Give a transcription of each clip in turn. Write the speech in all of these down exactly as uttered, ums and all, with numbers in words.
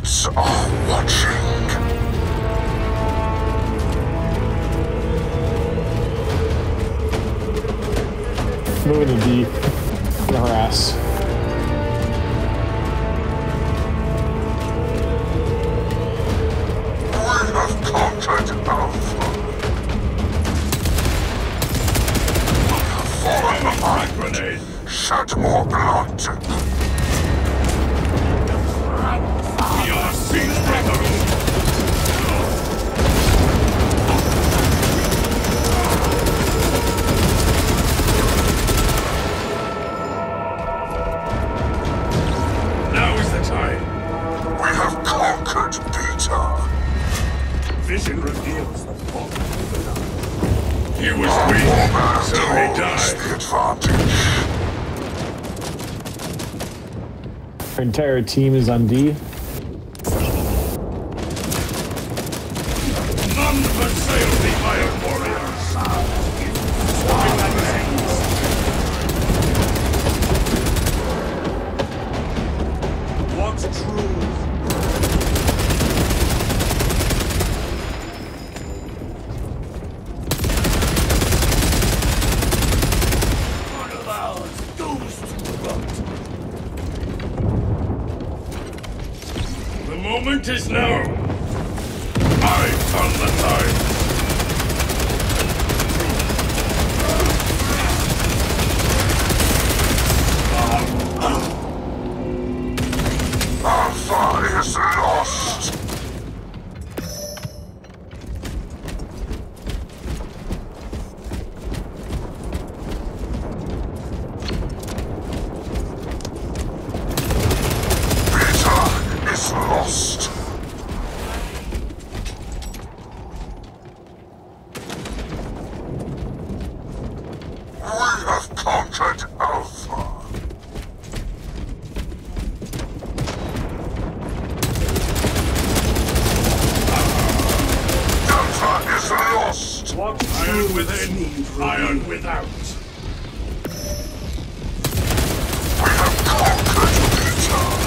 gods are watching. Moving to D. Gonna harass. We have conquered Alpha. We have fallen behind. Grenade. Shed more blood. We are siege breakers. Vision reveals the fall. He was weak, so he died. The advantage. Our entire team is on D. None but sail the Iron Warriors. Swapping magazines. What's true? The moment is now. I turn the tide. Alpha is lost. Lost. We have conquered Alpha. Delta is lost. Iron within, iron without. We have conquered Beta.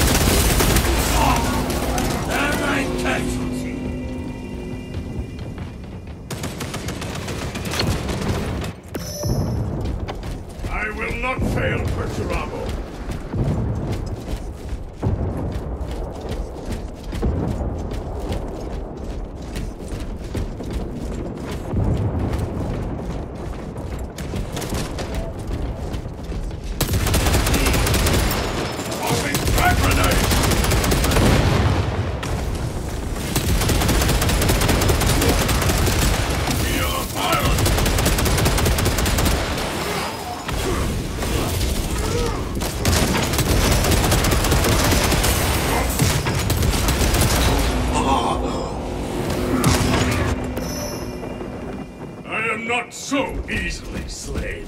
I will not fail, Perturabo. Tossing frag grenade! We are violent! I am not so easily slain.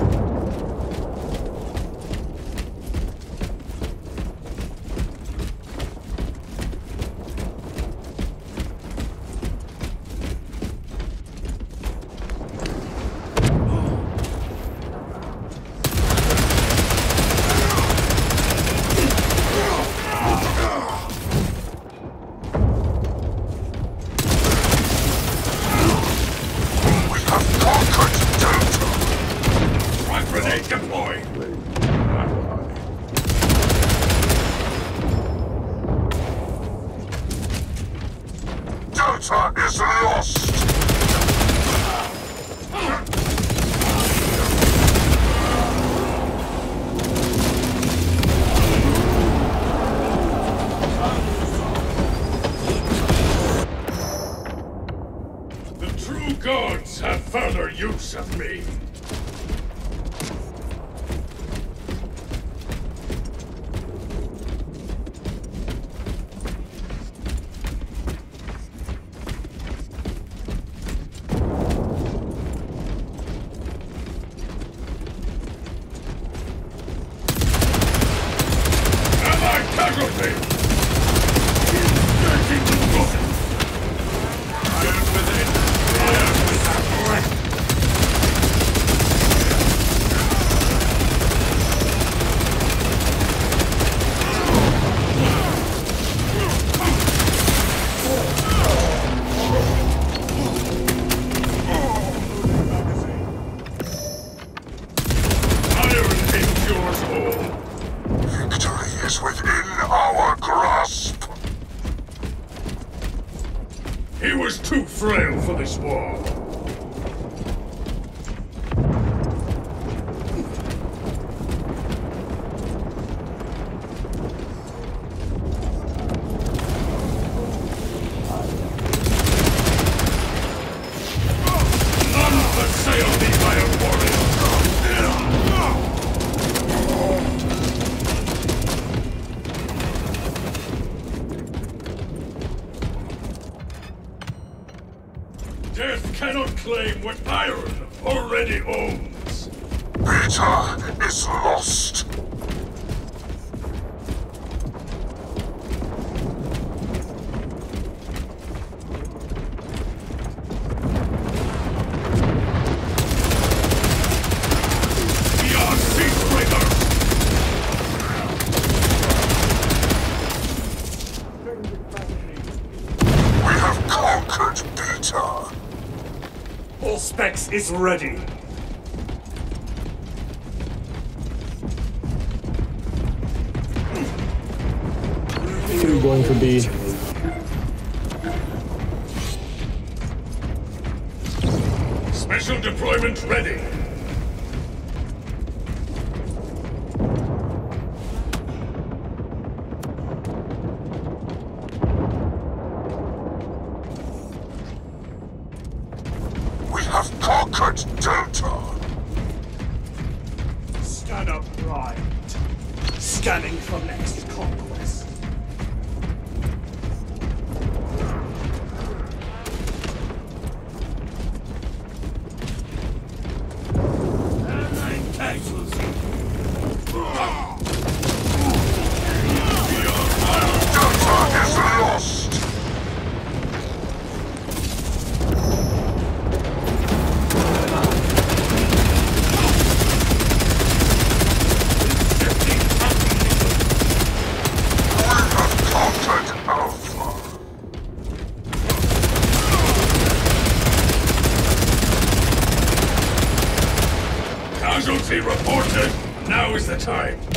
Grenade deployed! Delta is lost! The true gods have further use of me. Casualty! Dirty to Iron within, iron without. He was too frail for this war. Death cannot claim what Iron already owns. Beta is lost. We are Seedbreakers! We have conquered Beta. All specs is ready. Two going for B. Special deployment ready. We have conquered Delta. Scanner primed. Scanning for next conquest. Nine casualties. Delta is lost. Casualty reported. Now is the time.